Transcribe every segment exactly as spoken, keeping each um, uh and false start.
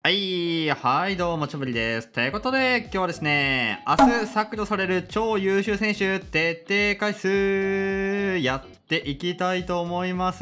はい、はい、どうも、ちょぶりです。ということで、今日はですね、明日削除される超優秀選手徹底回数、やっていきたいと思います。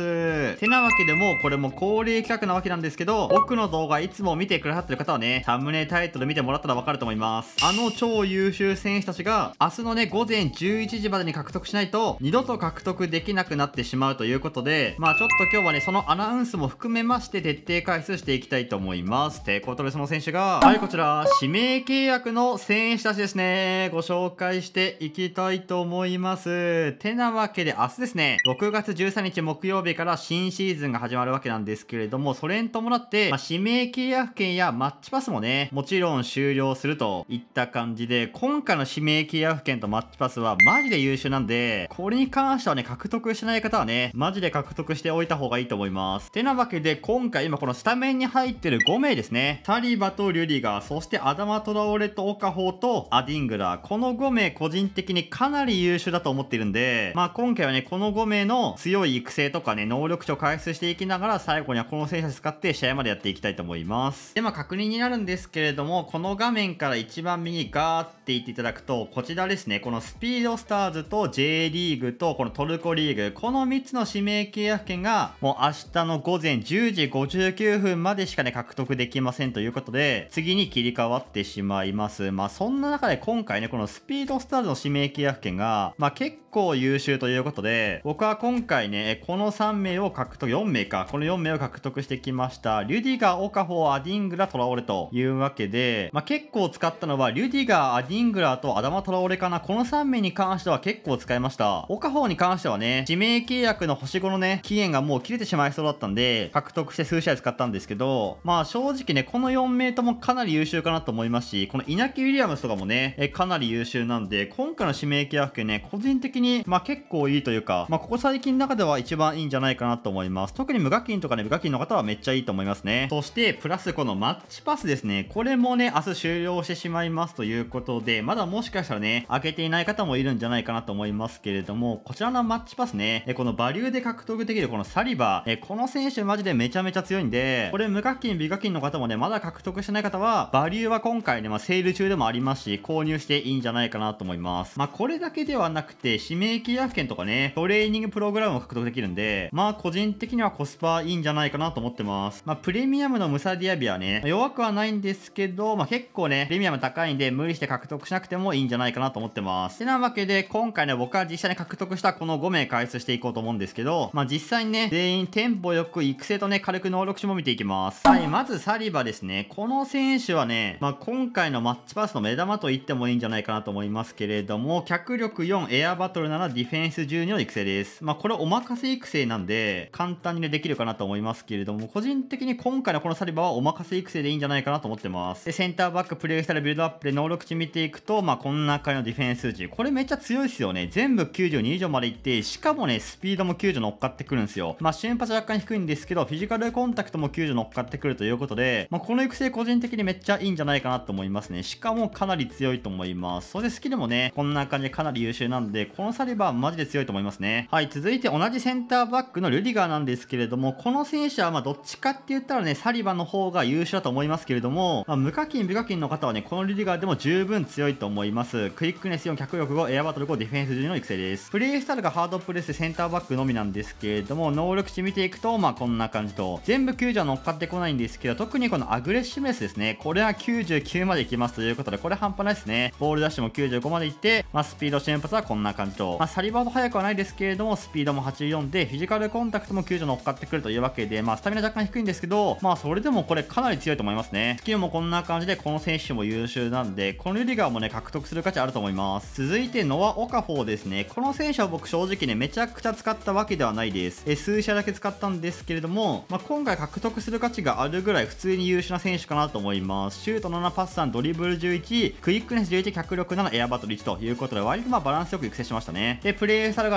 てなわけでもう、これも恒例企画なわけなんですけど、僕の動画いつも見てくださってる方はね、サムネタイトル見てもらったらわかると思います。あの超優秀選手たちが、明日のね、午前じゅういちじまでに獲得しないと、二度と獲得できなくなってしまうということで、まあちょっと今日はね、そのアナウンスも含めまして、徹底回数していきたいと思います。ということで、その選手が、はい、こちら、指名契約の選手たちですね。ご紹介していきたいと思います。てなわけで、明日ですね、ろくがつじゅうさんにち木曜日から新シーズンが始まるわけなんですけれども、それに伴って、まあ、指名契約権やマッチパスもね、もちろん終了するといった感じで、今回の指名契約権とマッチパスはマジで優秀なんで、これに関してはね、獲得しない方はね、マジで獲得しておいた方がいいと思います。てなわけで、今回今このスタメンに入ってるごめいですね。サリバとリュディガー、そしてアダマ・トラオレとオカホーとアディングラー。このごめい個人的にかなり優秀だと思っているんで、まあ今回はね、このごめいの強い育成とかね、能力値を回数していきながら、最後にはこの選手を使って試合までやっていきたいと思います。で、まあ確認になるんですけれども、この画面から一番右ガーっていっていただくと、こちらですね、このスピードスターズと J リーグとこのトルコリーグ、このみっつの指名契約権が、もう明日の午前じゅうじごじゅうきゅうふんまでしかね、獲得できませんということで、次に切り替わってしまいます。まあそんな中で今回ね、このスピードスターズの指名契約権が、まあ結構優秀ということで、僕は今回ね、このさんめいを獲得、よんめいか、このよんめいを獲得してきました。リュディガー、オカホー、アディングラ、トラオレというわけで、まあ結構使ったのは、リュディガー、アディングラとアダマ・トラオレかな。このさんめいに関しては結構使いました。オカホーに関してはね、指名契約の星ごのね、期限がもう切れてしまいそうだったんで、獲得して数試合使ったんですけど、まあ正直ね、このよんめいともかなり優秀かなと思いますし、このイナキ・ウィリアムスとかもね、えかなり優秀なんで、今回の指名契約権ね、個人的に、まあ結構いいというか、まあここ最近の中では一番いいんじゃないかなと思います。特に無課金とかね、無課金の方はめっちゃいいと思いますね。そして、プラスこのマッチパスですね。これもね、明日終了してしまいますということで、まだもしかしたらね、開けていない方もいるんじゃないかなと思いますけれども、こちらのマッチパスね、えこのバリューで獲得できるこのサリバー、えこの選手マジでめちゃめちゃ強いんで、これ無課金、美課金の方もね、まだ獲得してない方は、バリューは今回ね、まあ、セール中でもありますし、購入していいんじゃないかなと思います。まあ、これだけではなくて、指名契約権とかね、トレーニングプログラムを獲得できるんで、まあ、個人的にはコスパいいんじゃないかなと思ってます。まあ、プレミアムのムサディアビはね、弱くはないんですけど、まあ、結構ね、プレミアム高いんで、無理して獲得しなくてもいいんじゃないかなと思ってます。てなわけで、今回ね、僕は実際に獲得したこのごめい回数していこうと思うんですけど、まあ、実際にね、全員テンポよく育成とね、軽く能力値も見ていきます。はい、まずサリバですね。この選手はね、まあ、今回のマッチパスの目玉と言ってもいいんじゃないかなと思いますけれども、脚力よん、エアバトルなな、ディフェンスじゅうにの育成です。まあ、これお任せ育成なんで、簡単にね、できるかなと思いますけれども、個人的に今回のこのサリバはお任せ育成でいいんじゃないかなと思ってます。で、センターバック、プレイスタイル、ビルドアップで能力値見ていくと、まあ、こんな感じのディフェンス数値。これめっちゃ強いですよね。全部きゅうじゅうに以上までいって、しかもね、スピードもきゅうじゅう乗っかってくるんですよ。まあ、瞬発若干低いんですけど、フィジカルコンタクトもきゅうじゅう乗っかってくるということで、まあ、この育成個人的にめっちゃいいんじゃないかなと思いますね。しかもかなり強いと思います。そしてスキルもね、こんな感じでかなり優秀なんで、このサリバーはマジで強いと思いますね。はい、続いて同じセンターバックのルディガーなんですけれども、この選手はまあどっちかって言ったらね、サリバーの方が優秀だと思いますけれども、まあ、無課金、美課金の方はね、このルディガーでも十分強いと思います。クイックネスよん、脚力ご、エアバトルご、ディフェンスじゅうの育成です。プレイスタイルがハードプレスでセンターバックのみなんですけれども、能力値見ていくと、まあこんな感じと、全部きゅうじゅうは乗っかってこないんですけど、特にこのアグレッシブネスですね、これはきゅうじゅうきゅうまでいきますということで、これ半端ないですね。ボールダッシュもきゅうじゅうごまでいって、まあスピード瞬発はこんな感じと、まあサリバーほど速くはないですけれども、スピードもはちじゅうよんで、フィジカルコンタクトもきゅうじゅう乗っかってくるというわけで、まあスタミナ若干低いんですけど、まあそれでもこれかなり強いと思いますね。スキルもこんな感じで、この選手も優秀なんで、このルディガーもね、獲得する価値あると思います。続いて、ノア・オカフォーですね。この選手は僕正直ね、めちゃくちゃ使ったわけではないです。え、数社だけ使ったんですけれども、まあ今回獲得する価値があるぐらい普通に優秀な選手かなと思います。シュートなな、パスさん、ドリブルじゅういち、クイックネスじゅういち、脚力なな、エアバトルいちということで、割とまあバランスよく育成しましたね。で、プレイスタイルがラインブレ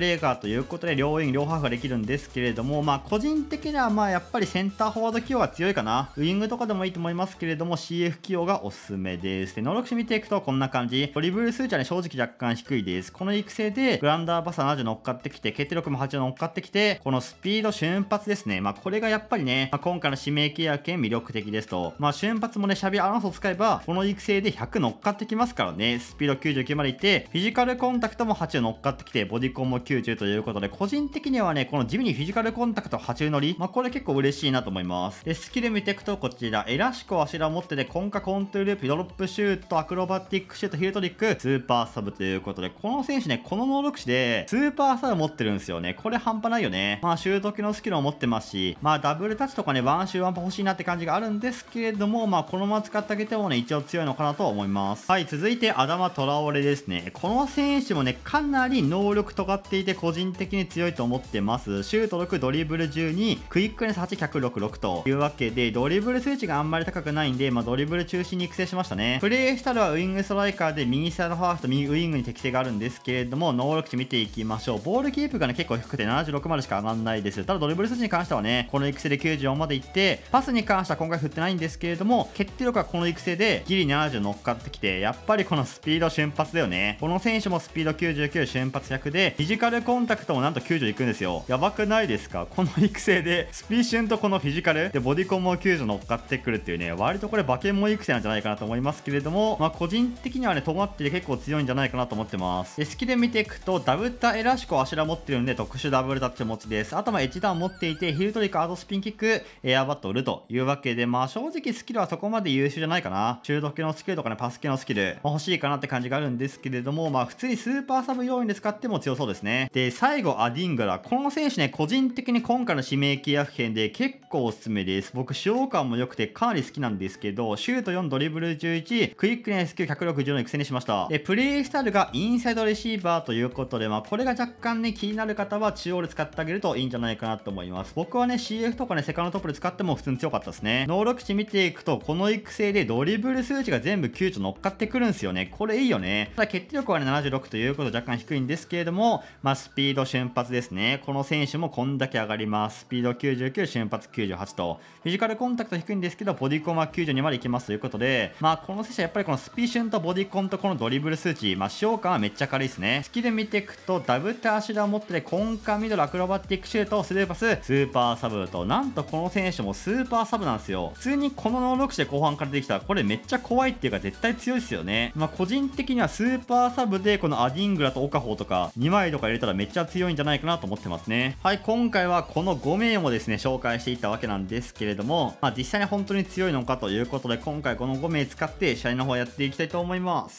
レーガーということで、両ウィング、両ハーフができるんですけれども、まあ、個人的には、まあ、やっぱりセンターフォワード起用が強いかな。ウィングとかでもいいと思いますけれども、シーエフ 起用がおすすめです。で、能力値見ていくと、こんな感じ。ドリブル数値はね、正直若干低いです。この育成で、グランダーバサーななじゅう乗っかってきて、決定力もはちじゅう乗っかってきて、このスピード瞬発ですね。まあ、これがやっぱりね、まあ、今回の指名契約権魅力的ですと。まあ、瞬発もね、シャビアナウンスを使えば、この育成でひゃく乗っかってきますからね。スピードきゅうじゅうきゅうまでいって、フィジカルコンタクトもはちじゅう乗っかってきて、ボディコンもきゅうじゅうということで、個人的にはね、この地味にフィジカルコンタクトはちじゅう乗り、まあ、これ結構嬉しいなと思います。で、スキル見ていくと、こちら、エラシコ、アシュラ持ってて、コンカ、コントゥール、ピドロップシュート、アクロバティックシュート、ヒルトリック、スーパーサブということで、この選手ね、この能力値で、スーパーサブ持ってるんですよね。これ半端ないよね。まあ、シュート機のスキルを持ってますし、まあ、ダブルタッチとかね、ワンシューワンパ欲しいなって感じがあるんですけれども、まあ、このまま使ってあげてもね、一応強いのかなとは思います。はい、続いて、アダマ・トラオレですね。この選手もね、かなり能力尖っていて、個人的に強いと思ってます。シュートろく、ドリブルじゅうに、クイックネスはち、脚力ろくというわけで、ドリブル数値があんまり高くないんで、まあ、ドリブル中心に育成しましたね。プレイスタイルはウィングストライカーで、右サイドハーフと右ウィングに適性があるんですけれども、能力値見ていきましょう。ボールキープがね、結構低くてななじゅうろくまでしか上がんないです。ただドリブル数値に関してはね、この育成できゅうじゅうよんまでいって、パスに関しては今回振ってないんですけれども、決定力はこの育成でギリななじゅう乗っかってきて、やっぱりこのスピード瞬発だよね。この選手もスピードきゅうじゅうきゅう、瞬発ひゃくで、フィジカルコンタクトもなんときゅうじゅういくんですよ。やばくないですか？この育成で、スピーシュンとこのフィジカルでボディコンもきゅうじゅう乗っかってくるっていうね、割とこれ馬券も育成なんじゃないかなと思いますけれども、まあ個人的にはね、尖ってて結構強いんじゃないかなと思ってます。で、スキル見ていくと、ダブタエラシコ、アシュラ持ってるんで、特殊ダブルタッチ持ちです。あとまあいちダウン持っていて、ヒルトリック、アートスピンキック、エアバトルというわけで、まあ正直スキルはそこまで優秀じゃないかな。中毒系のスキルとかね、パス系のスキル、まあ、欲しいかなって感じがあるんですけれども、まあ普通にスーパーサブ要員で使っても強そうですね。で、最後、アディングラ。この選手ね、個人的に今回の指名契約権で結構おすすめです。僕、使用感も良くてかなり好きなんですけど、シュートよん、ドリブルじゅういち、クイックネスきゅう、脚力じゅうの育成にしました。で、プレイスタイルがインサイドレシーバーということで、まあこれが若干ね、気になる方は中央で使ってあげるといいんじゃないかなと思います。僕はね、シーエフ とかね、セカンドトップで使っても普通に強かったですね。能力値見ていくと、この育成でドリブル数値が全部きゅうじゅう乗っかってくるんですよね。これいいよね。ただ決定力はね、ななじゅうろくということで若干低いんですけれども、まあスピード瞬発ですね。この選手もこんだけ上がります。スピードきゅうじゅうきゅう、瞬発きゅうじゅうはちと、フィジカルコンタクト低いんですけど、ボディコンはきゅうじゅうにまでいきますということで、まあこの選手はやっぱりこのスピーシュンとボディコンとこのドリブル数値、まあ使用感はめっちゃ軽いですね。スキル見ていくと、ダブターシュラを持ってて、コンカミドル、アクロバティックシュート、スルーパス、スーパーサブと、なんとこの選手もスーパーサブなんですよ。普通にこの能力値で後半からできたら、これめっちゃ怖いっていうか絶対強いですよね。まあ個人的にはスーパーサブでこのアディングラとオカホーとかにまいとか入れたらめっちゃ強いんじゃないかなと思ってますね。はい、今回はこのご名もですね、紹介していったわけなんですけれども、まあ実際に本当に強いのかということで、今回このご名使って試合の方やっていきたいと思います。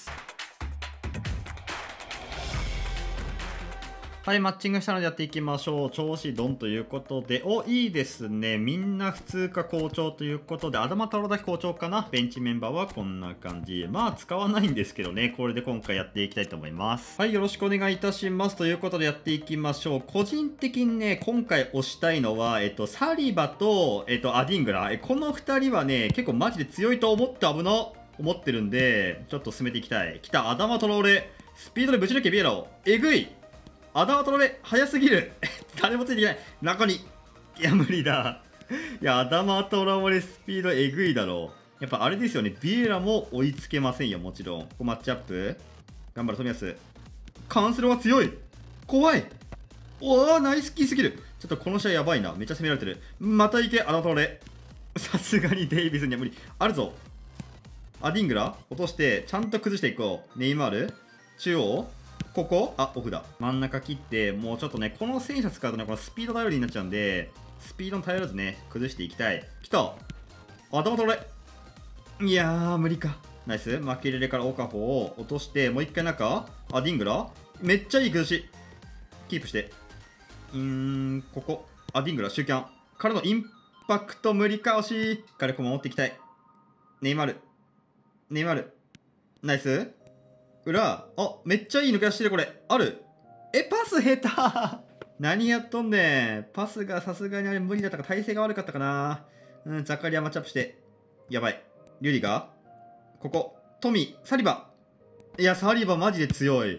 はい、マッチングしたのでやっていきましょう。調子ドンということで、お、いいですね。みんな普通か好調ということで、アダマ太郎だけ好調かな。ベンチメンバーはこんな感じ。まあ、使わないんですけどね。これで今回やっていきたいと思います。はい、よろしくお願いいたします。ということでやっていきましょう。個人的にね、今回推したいのは、えっと、サリバと、えっと、アディングラ。このふたりはね、結構マジで強いと思って危な、思ってるんで、ちょっと進めていきたい。来た、アダマトローレ。スピードでぶち抜けビエラを。えぐい。アダマトロレ、早すぎる。誰もついていない。中に。いや、無理だ。いや、アダマトロレスピードえぐいだろう。やっぱあれですよね。ビエラも追いつけませんよ、もちろん。ここマッチアップ。頑張る、富安。カンセルは強い。怖い。おー、ナイスキーすぎる。ちょっとこの試合やばいな。めっちゃ攻められてる。また行け、アダマトロレ。さすがにデイビスには無理。あるぞ。アディングラ落として、ちゃんと崩していこう。ネイマール中央ここあ、オフだ。真ん中切って、もうちょっとね、この戦車使うとね、このスピード頼りになっちゃうんで、スピードに頼らずね、崩していきたい。来た頭取れいやー、無理か。ナイス。負け入れからオカホを落として、もう一回中アディングラめっちゃいい崩し。キープして。うーん、ここ。アディングラ、シューキャン。からのインパクト無理か、惜しい。火力守っていきたい。ネイマール。ネイマール。ナイス。裏、あ、めっちゃいい抜け出してるこれ。ある。え、パス下手何やっとんねん。パスがさすがにあれ無理だったか、体勢が悪かったかな。うん、ザカリアマッチアップして。やばい。リュリがここ。トミー、サリバ。いや、サリバマジで強い。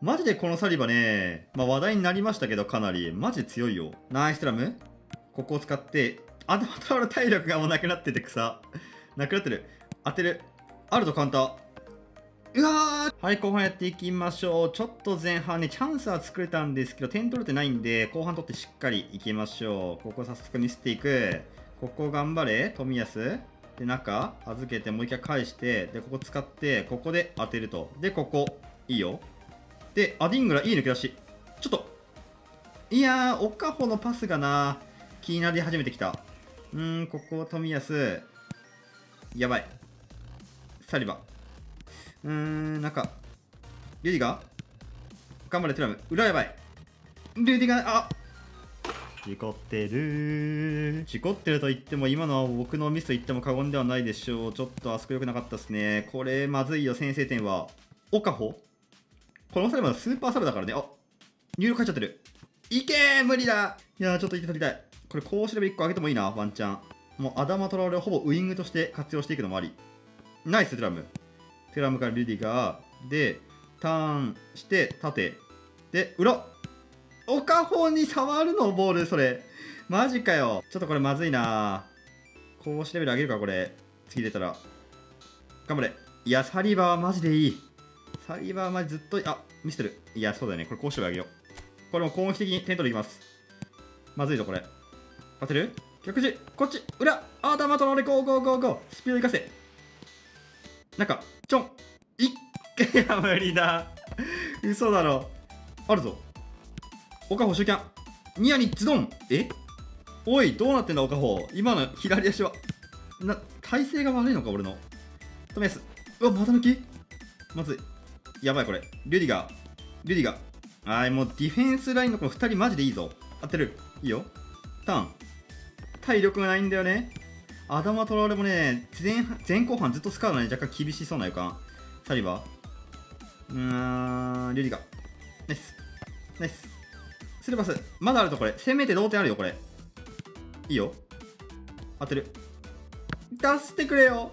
マジでこのサリバね、まあ、話題になりましたけど、かなりマジで強いよ。ナイストラム。ここを使ってあでもトラの体力がもうなくなってて草なくなってる。当てる。あるとカウンター。うわー、はい、後半やっていきましょう。ちょっと前半ねチャンスは作れたんですけど点取れてないんで、後半取ってしっかりいきましょう。ここ早速見せていく。ここ頑張れ冨安で、中預けてもう一回返して、でここ使ってここで当てると。でここいいよ。でアディングラいい抜け出し。ちょっといやー、オカホのパスがな気になり始めてきた。うーん、ここ冨安やばい。サリバうーん、中リュディガー頑張れ。テラム裏やばい。リュディガーあ事故ってる事故ってると言っても今のは僕のミスと言っても過言ではないでしょう。ちょっとあそこ良くなかったですね。これまずいよ。先制点はオカホ。このサリバのスーパーサブだからね。あ入力入っちゃってる。いけー無理だ。いやーちょっといって取りたい。これこうすればいっこ上げてもいいなワンチャン。もうアダマトラオレをほぼウイングとして活用していくのもあり。ナイステラム。テラムからリュディガーでターンして縦で裏。オカホに触るのボールそれマジかよ。ちょっとこれまずいな。こうしレベル上げるかこれ次出たら。頑張れ。いやサリバはマジでいい。サリバはマジずっとあ見せてる。いやそうだよね。これこうしてあげよう。これも攻撃的に点取りいきます。まずいぞこれ。当てる逆地こっち裏アダマトローレゴーゴーゴーゴースピード生かせ。なんかちょんいっいや無理だ嘘だろ。あるぞオカホ集キャンニアにズドン。えおいどうなってんだオカホ。今の左足はな体勢が悪いのか俺の。トメスうわまた抜きまずいやばいこれ。リュディガーリュディガーはいもうディフェンスラインのこのふたりマジでいいぞ。当てるいいよ。ターン体力がないんだよね。アダマトラオレもね 前, 前後半ずっと使うのに若干厳しそうな予感。サリバーうーんリュディガーナイスナイススルーパスまだあるとこれ。せめて同点あるよこれ。いいよ当てる出してくれよ。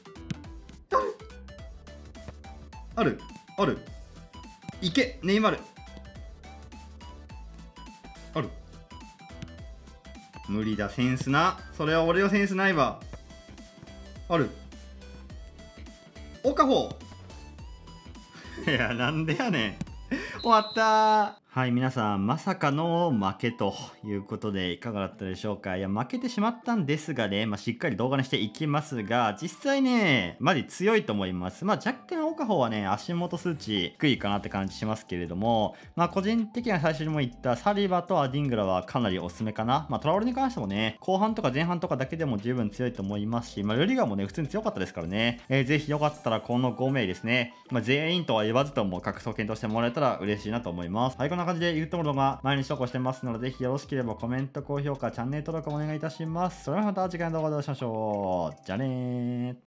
あるあるいけネイマールある無理だセンスな。それは俺のセンスないわ。あるオカホいやなんでやねん終わったー。はい皆さんまさかの負けということでいかがだったでしょうか。いや負けてしまったんですがね、まあ、しっかり動画にしていきますが実際ねマジ強いと思います。まあ若干オカホはね足元数値低いかなって感じしますけれども、まあ個人的には最初にも言ったサリバとアディングラはかなりおすすめかな。まあトラオレに関してもね後半とか前半とかだけでも十分強いと思いますし、まあルリガーもね普通に強かったですからね、えー、ぜひよかったらこのごめいですね、まあ、全員とは言わずとも格闘検討してもらえたら嬉しいなと思います。はいこんな感じで YouTube の動画毎日投稿してますのでぜひよろしければコメント高評価チャンネル登録お願いいたします。それではまた次回の動画でお会いしましょう。じゃあねー。